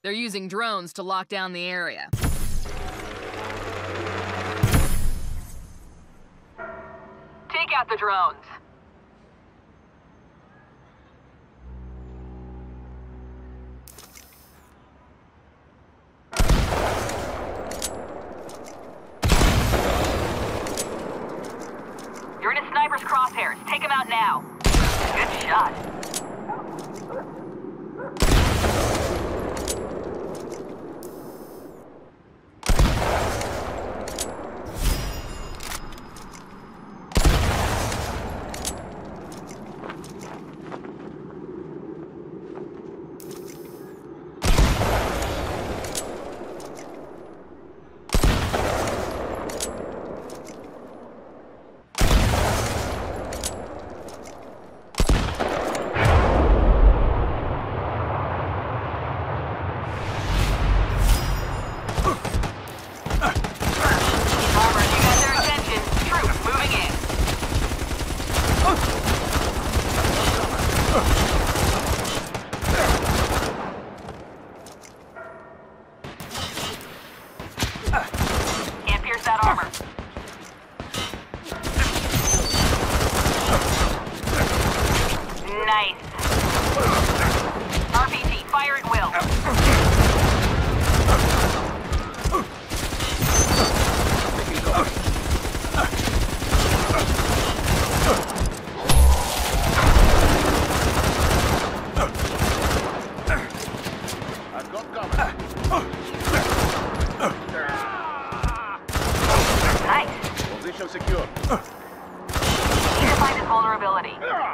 They're using drones to lock down the area. Take out the drones. You're in a sniper's crosshairs. Take him out now. Good shot. Can't pierce that armor. Nice. RPG, fire at will. I've got cover. Nice. Position secure. Need to find his vulnerability.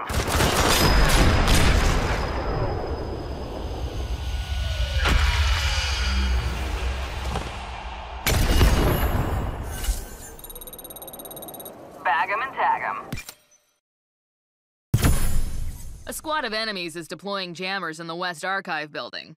Bag him and tag him. A squad of enemies is deploying jammers in the West Archive building.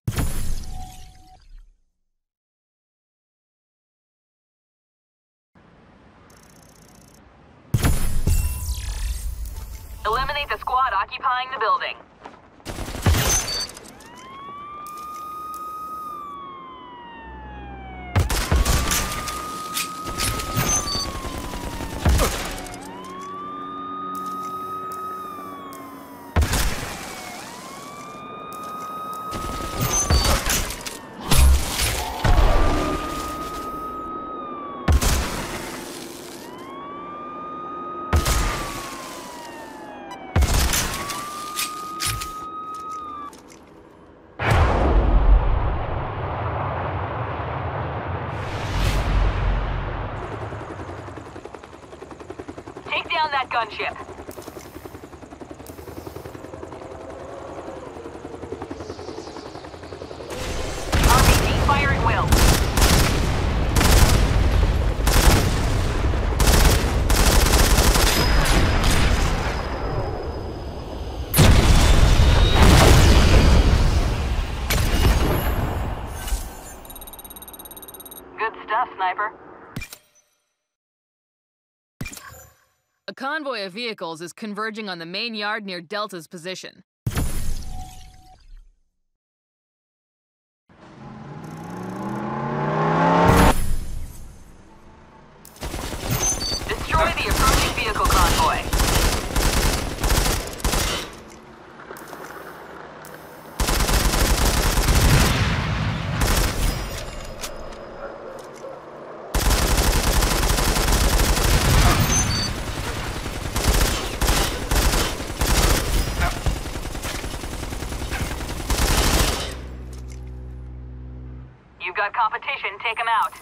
Eliminate the squad occupying the building. Take down that gunship. RPG, fire at will. Good stuff, sniper. A convoy of vehicles is converging on the main yard near Delta's position. Destroy the approaching vehicle convoy. You've got competition, take them out.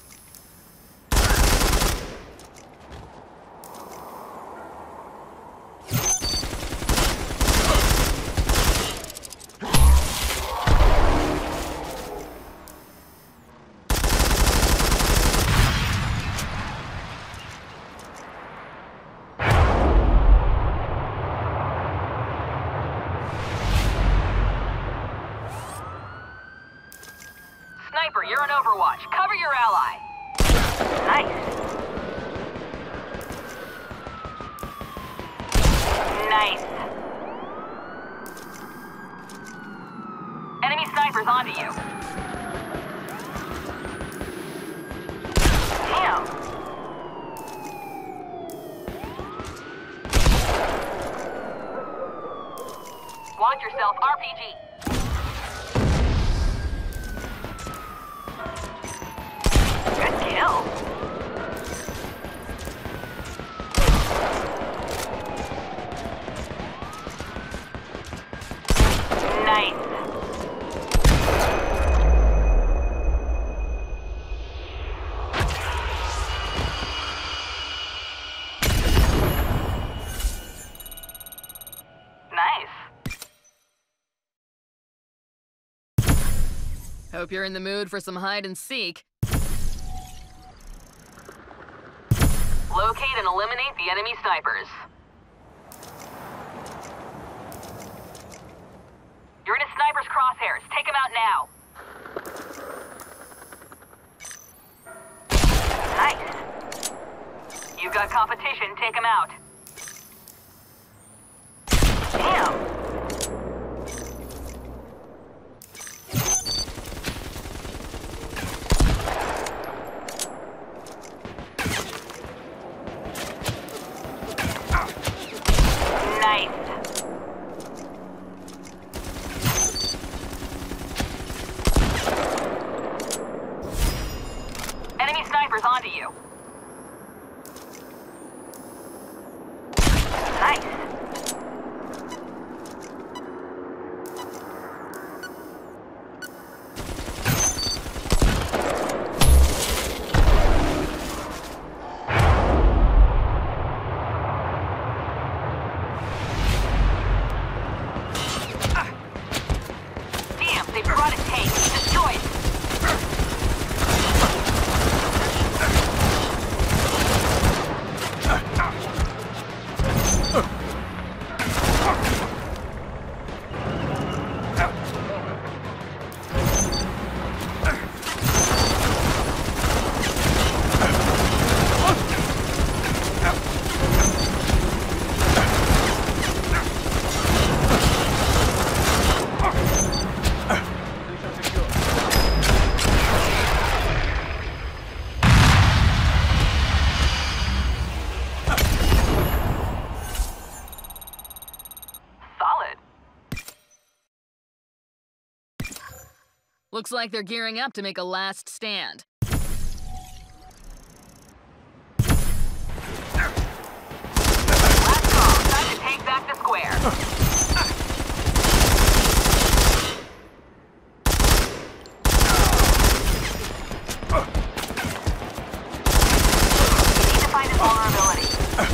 Sniper, you're on Overwatch. Cover your ally. Nice. Nice. Enemy snipers onto you. Damn! Watch yourself, RPG. Good kill. Nice. Hope you're in the mood for some hide and seek. Locate and eliminate the enemy snipers. You're in a sniper's crosshairs. Take him out now. Nice. You've got competition. Take him out. Damn. Nice. Enemy snipers onto you. Nice. They brought a tank. Destroy it. Looks like they're gearing up to make a last stand. Last call. Time to take back the square. We need to find his vulnerability.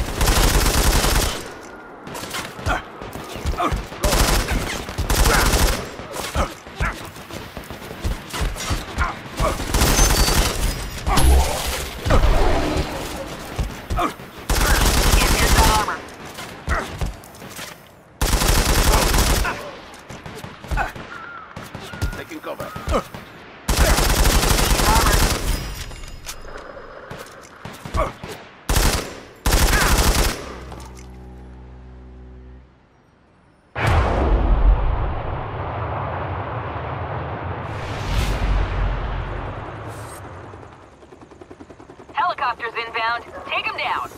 Taking cover. Helicopters inbound. Take him down.